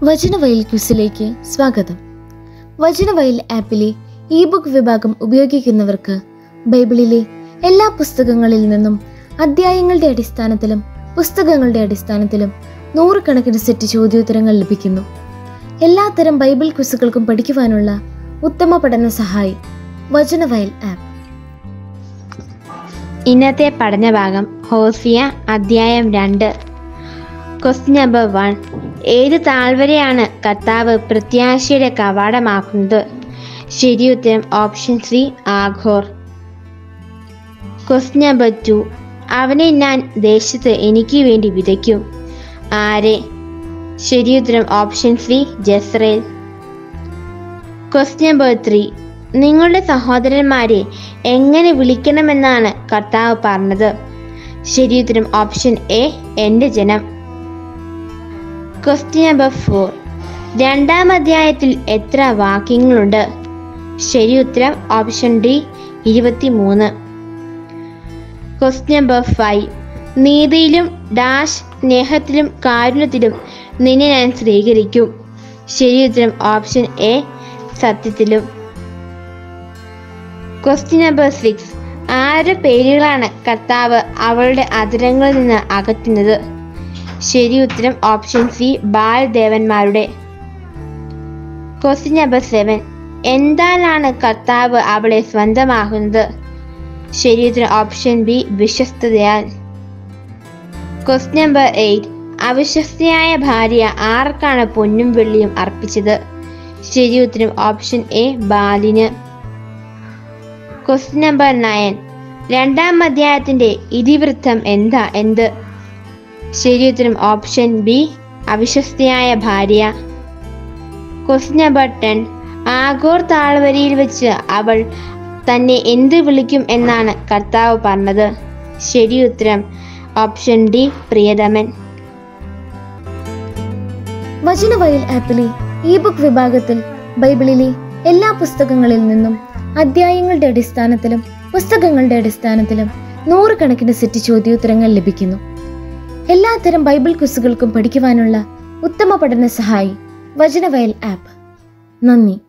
വചനവയൽ ക്വിസിലേക്ക് സ്വാഗതം. വചനവയൽ ആപ്പിലെ e book വിഭാഗം ഉപയോഗിക്കുന്നവർക്ക് ബൈബിളിലെ എല്ലാ പുസ്തകങ്ങളിൽ നിന്നും അധ്യായങ്ങളുടെ അടിസ്ഥാനത്തിലും പുസ്തകങ്ങളുടെ അടിസ്ഥാനത്തിലും 100 കണക്കിന് സെറ്റ് ചോദ്യോത്തരങ്ങൾ ലഭിക്കുന്നു. എല്ലാത്തരം ബൈബിൾ ക്വിസുകൾക്കും പഠിക്കുവാനുള്ള ഉത്തമ പഠന സഹായി വചനവയൽ ആപ്പ്. ഇന്നത്തെ പഠനഭാഗം ഹോസിയ അധ്യായം 2. Question number 1. ഏത് താഴ്വരയാണ് കർത്താവ് പ്രത്യാശയുടെ കവാടമാക്കുന്നത്? ശരിയുത്തരം ഓപ്ഷൻ 3 ആഘോർ. Question number 2. അവനെ ഞാൻ ദേശത്ത് എനിക്ക് വേണ്ടി വിതയ്ക്കും. ആരെ? ശരിയുത്തരം ഓപ്ഷൻ 3 ജസ്രേൽ. Question number 3. നിങ്ങളുടെ സഹോദരന്മാരെ എങ്ങനെ വിളിക്കണമെന്നാണ് കർത്താവ് പറഞ്ഞത്? ശരിയുത്തരം ഓപ്ഷൻ എ എൻ്റെ ജനം. Question number 4. 2-ാം അധ്യായത്തിൽ എത്ര വാക്യങ്ങളുണ്ട്? ശരിയുത്തരം ഓപ്ഷൻ ഡി 23. Question number 5. നീതിയിലും സ്നേഹത്തിലും കാരുണ്യത്തിലും നിന്നെ ഞാൻ സ്വീകരിക്കും. ശരിയുത്തരം ഓപ്ഷൻ എ സത്യത്തിലും. Question number 6. ആരുടെ പേരുകളാണ് കർത്താവ് അവളുടെ അതിരങ്ങളിൽ നിന്ന് അകറ്റുന്നത്? ശരിയുത്തരം ഓപ്ഷൻ സി ബാൽ ദേവന്മാരുടെ. Question number 7. എന്താലാണ് കർത്താവ് അവളെ സ്വന്തമാകുന്നത്? ശരിയുത്തരം ഓപ്ഷൻ ബി വിശ്വസ്തതയാൽ. Question number 8. അവിശ്വസ്തയായ ഭാര്യ ആർക്കാണ് പൊന്നും വെള്ളിയും അർപ്പിച്ചത്? ശരിയുത്തരം ഓപ്ഷൻ എ ബാലിന്. Question number 9. 2-ാം അധ്യായത്തിന്റെ ഇതിവൃത്തം എന്ത്? ശരിയുത്തരം ഓപ്ഷൻ ബി അവിശ്വസ്തയായ ഭാര്യ. Question number 10. ആഘോർ താഴ്വരയിൽ വെച്ച് അവൾ തന്നെ എന്ത് വിളിക്കും എന്നാണ് കർത്താവ് പറഞ്ഞത്? ശരിയുത്തരം ഓപ്ഷൻ ഡി പ്രിയതമൻ. വചനവയൽ ആപ്പിലെ ഇ ബുക്ക് വിഭാഗത്തിൽ ബൈബിളിലെ എല്ലാ പുസ്തകങ്ങളിൽ നിന്നും അധ്യായങ്ങളുടെ അടിസ്ഥാനത്തിലും പുസ്തകങ്ങളുടെ അടിസ്ഥാനത്തിലും 100 കണക്കിന് സെറ്റ് ചോദ്യോത്തരങ്ങൾ ലഭിക്കുന്നു. എല്ലാത്തരം ബൈബിൾ ക്വിസുകൾക്കും പഠിക്കുവാനുള്ള ഉത്തമ പഠന സഹായി വചനവയൽ ആപ്പ്. നന്ദി.